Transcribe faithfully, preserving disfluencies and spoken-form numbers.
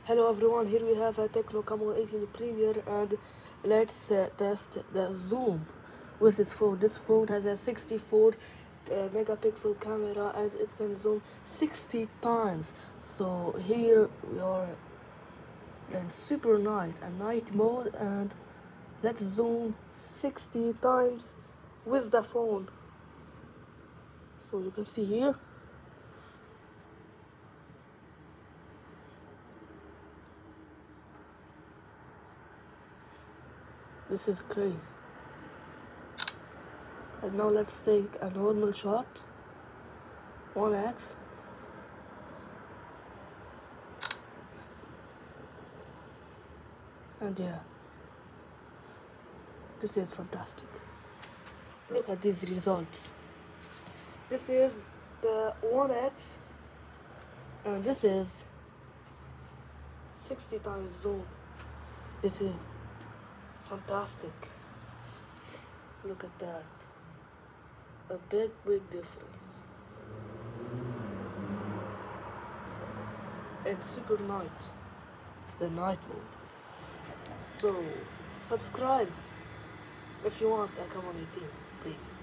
Hello everyone, here we have a Tecno Camon eighteen Premier, and let's uh, test the zoom with this phone. This phone has a sixty-four uh, megapixel camera and it can zoom sixty times. So here we are in super night and night mode, and let's zoom sixty times with the phone. So you can see here. This is crazy. And now let's take a normal shot. one X. And yeah, this is fantastic. Look at these results. This is the one X, and this is sixty times zoom. This is fantastic. Look at that. A big, big difference. And super night. The night mode. So, subscribe if you want a Camon eighteen, baby.